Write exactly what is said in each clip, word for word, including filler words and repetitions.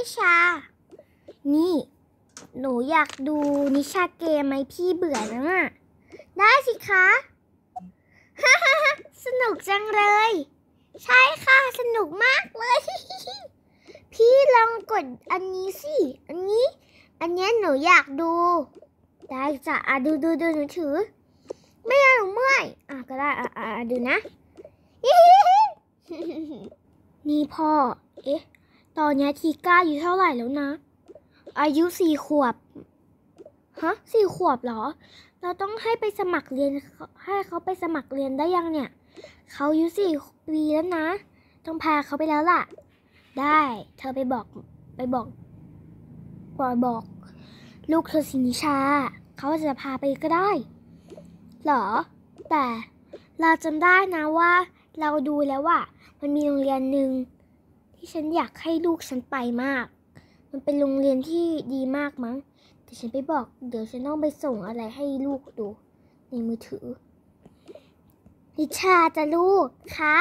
นิชานี่หนูอยากดูนิชาเกมไหมพี่เบื่อแล้วอ่ะได้สิคะฮ่าฮ่าฮ่าสนุกจังเลยใช่ค่ะสนุกมากเลยพี่ลองกดอันนี้สิอันนี้อันนี้หนูอยากดูได้จ้ะอ่ะดูดูดูหนูถือไม่เอาหนูเมื่อยอ่ะก็ได้อ่ะอ่ะดูนะนี่พ่อเอ๊ะตอนนี้ทีก้าอายุเท่าไหร่แล้วนะอายุสี่ขวบฮะสี่ขวบเหรอเราต้องให้ไปสมัครเรียนให้เขาไปสมัครเรียนได้ยังเนี่ยเขาอายุสี่ปีแล้วนะต้องพาเขาไปแล้วล่ะได้เธอไปบอกไปบอกบอกบอกลูกเธอสินิชาเขาจะพาไปก็ได้เหรอแต่เราจำได้นะว่าเราดูแล้วว่ามันมีโรงเรียนหนึ่งที่ฉันอยากให้ลูกฉันไปมากมันเป็นโรงเรียนที่ดีมากมั้งแต่ฉันไปบอกเดี๋ยวฉันต้องไปส่งอะไรให้ลูกดูในมือถือนิชาจะลูกคะ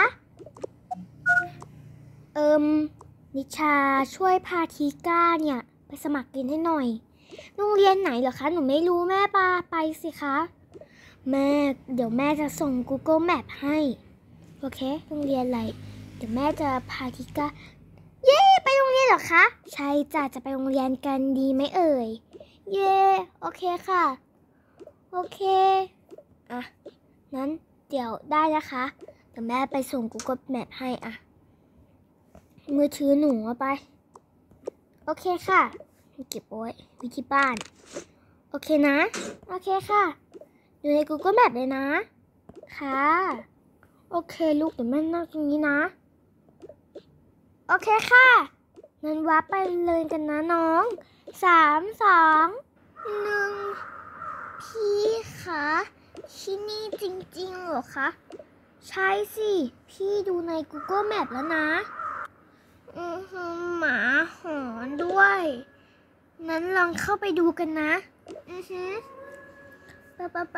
เอิมนิชาช่วยพาทีก้าเนี่ยไปสมัครเรียนให้หน่อยโรงเรียนไหนเหรอคะหนูไม่รู้แม่ปาไปสิคะแม่เดี๋ยวแม่จะส่ง Google Map ให้โอเคโรงเรียนอะไรเดี๋ยวแม่จะพาทีก้าเย้ไปโรงเรียนเหรอคะใช่จ้ะจะไปโรงเรียนกันดีไหมเอ่ยเย้โอเคค่ะโอเคอ่ะนั้นเดี๋ยวได้นะคะเดี๋ยวแม่ไปส่ง Google Map ให้อ่ะมือถือหนูเอาไปโอเคค่ะเก็บไว้ไว้ที่บ้านโอเคนะโอเคค่ะอยู่ใน Google Map เลยนะค่ะโอเคลูกเดี๋ยวแม่นั่งตรงนี้นะโอเคค่ะงั้นวับไปเลยกันนะน้องสามสองหนึ่งพี่คะที่นี่จริงๆเหรอคะใช่สิพี่ดูใน Google Map แล้วนะอือหือหมาหอนด้วยนั้นลองเข้าไปดูกันนะอือหือไปไปไป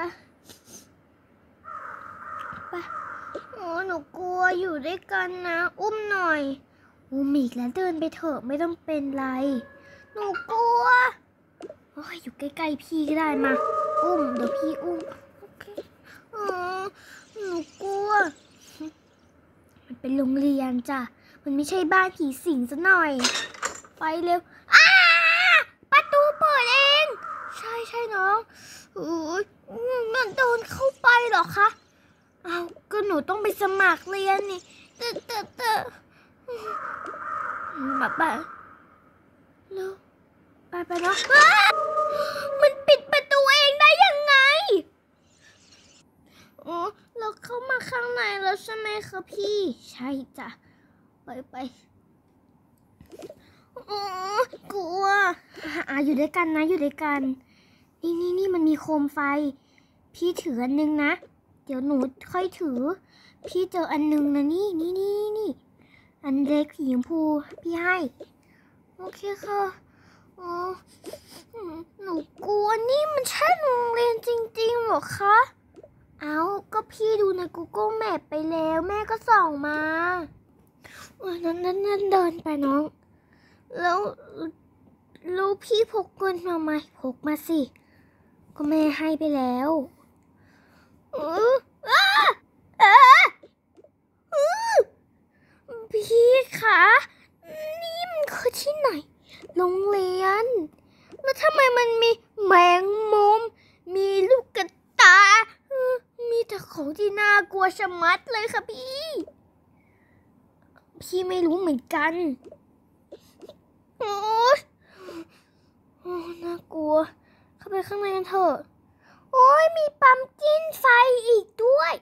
ไปโอ้หนูกลัวอยู่ด้วยกันนะอุ้มหน่อยอุ้มอีกแล้วเดินไปเถอะไม่ต้องเป็นไรหนูกลัวโอ้ยอยู่ใกล้ๆพี่ก็ได้มาอุ้มเดี๋ยวพี่อุ้มโอเคอ๋อหนูกลัวมันเป็นโรงเรียนจ้ะมันไม่ใช่บ้านผีสิงซะหน่อยไปเร็วอ้าประตูเปิดเองใช่ใช่น้องโอ้ยมันโดนเข้าไปเหรอคะเอาก็หนูต้องไปสมัครเรียนนี่เตอะเตอะเตอะมาไปเร็วไปไปเนาะมันปิดประตูเองได้ยังไงโอ้เราเข้ามาข้างในแล้วใช่ไหมคะพี่ใช่จ้ะไปไปโอ้กลัวอ่ะอยู่ด้วยกันนะอยู่ด้วยกันนี่นี่นี่มันมีโคมไฟพี่ถืออันนึงนะเดี๋ยวหนูค่อยถือพี่เจออันนึงนะนี่นี่นี่นี่อันเล็กสีชมพูพี่ให้โอเคค่ะโอ้หนูกลัวนี่มันใช่โรงเรียนจริงๆเหรอคะเอาก็พี่ดูใน Google Map ไปแล้วแม่ก็ส่องมานั้นนั้นนั้นเดินไปน้องแล้วลูกพี่พกเงินมาไหมพกมาสิก็แม่ให้ไปแล้วเออเออเออพี่คะนี่มันคือที่ไหนโรงเรียนแล้วทำไมมันมีแมงมุมมีลูกกระตามีแต่ของที่น่ากลัวชะมัดเลยค่ะพี่พี่ไม่รู้เหมือนกันโอ้ยโอ้น่ากลัวเข้าไปข้างในกันเถอะโอ้ยมีปั๊มจิ้นไฟอีกด้วย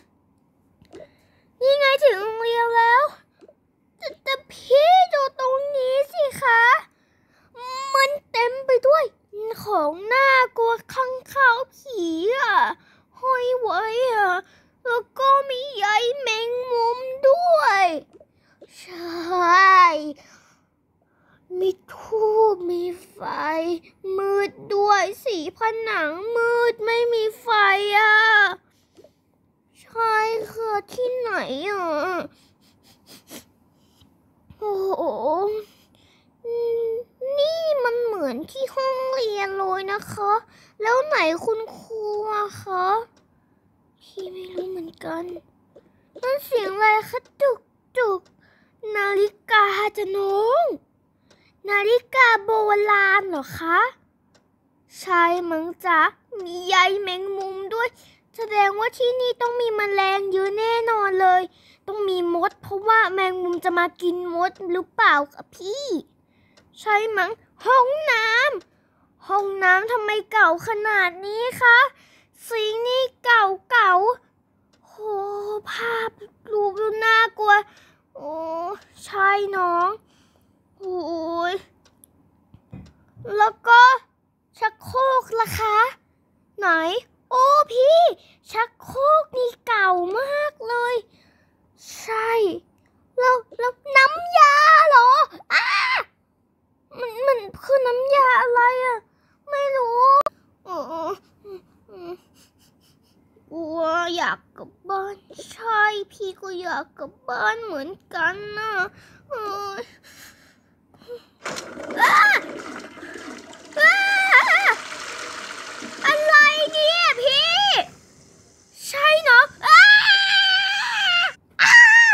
นี่ไงถึงโรงเรียนแล้วแต่แต่พี่ดูตรงนี้สิคะมันเต็มไปด้วยของน่ากลัวข้างขาวผีอ่ะห้อยไว้อ่ะแล้วก็มีใยแมงมุมด้วยใช่มีทูบมีไฟมืดด้วยสีผนังมืดไม่มีไฟอ่ะใช่ค่ะที่ไหนอ่ะโอ้โหอืมนี่มันเหมือนที่ห้องเรียนเลยนะคะ แล้วไหนคุณครูอะคะพี่ไม่รู้เหมือนกันนั่นเสียงอะไรคะจุกจุกนาฬิกาจะน้องนาฬิกาโบราณเหรอคะใช่มั้งจ๊ะมีใยแมงมุมด้วยแสดงว่าที่นี่ต้องมีแมลงเยอะแน่นอนเลยต้องมีมดเพราะว่าแมงมุมจะมากินมดหรือเปล่าคะพี่ใช่มั้งห้องน้ำห้องน้ำทำไมเก่าขนาดนี้คะสีนี่เก่าเก่าโหภาพรูปดูน่ากลัวโอ้ใช่น้องโอ้ยแล้วก็ชักโครกล่ะคะไหนโอ้พี่ชักโครกนี่เก่ามากเลยใช่แล้วแล้วน้ำยาเหรออ้ามันมันคือน้ำยาอะไรอะไม่รู้อ๋อกลัวอยากกลับบ้านใช่พี่ก็อยากกลับบ้านเหมือนกันนะเอออ้าอ้าอะไรเนี่ยพี่ใช่เนาะอ้าอ้า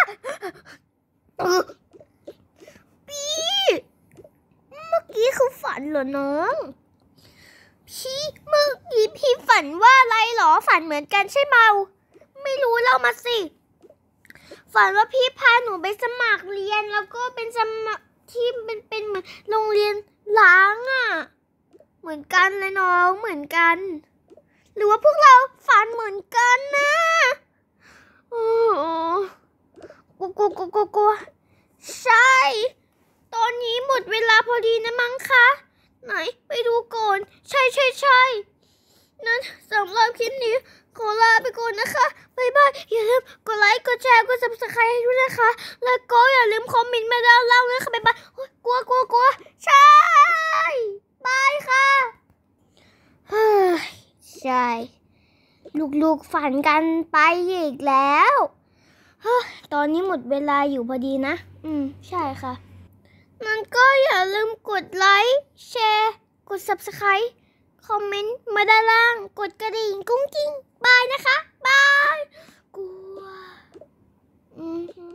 พี่เมื่อกี้คือฝันเหรอน้องพี่เมื่อกี้พี่ฝันว่าอะไรหรอฝันเหมือนกันใช่เปล่าไม่รู้เล่ามาสิฝันว่าพี่พาหนูไปสมัครเรียนแล้วก็เป็นสมัครที่เป็นเป็นเหมือนโรงเรียนล้างอ่ะเหมือนกันเลยน้องเหมือนกันหรือว่าพวกเราฝันเหมือนกันนะโอ้กูกูกูกูกูใช่ตอนนี้หมดเวลาพอดีนะมั้งคะไหนไปดูก่อนใช่ใช่ใช่นั้นสำหรับคลิปนี้ขอลาไปก่อนนะคะบ๊ายบายอย่าลืมกดไลค์กดแชร์กด ซับสไครบ์ ให้ด้วยนะคะแล้วก็อย่าลืมคอมเมนต์มาด้านล่างด้วยค่ะบ๊ายบายกลัวกลัวกลัวใช่บายค่ะเฮ้ยใช่ลูกๆฝันกันไปอีกแล้วเฮ้ยตอนนี้หมดเวลาอยู่พอดีนะอืมใช่ค่ะนั้นก็อย่าลืมกดไลค์แชร์กด ซับสไครบ์ คอมเมนต์มาด้านล่างกดกระดิ่งกุ้งกิ้งบายนะคะบายกลัวอืม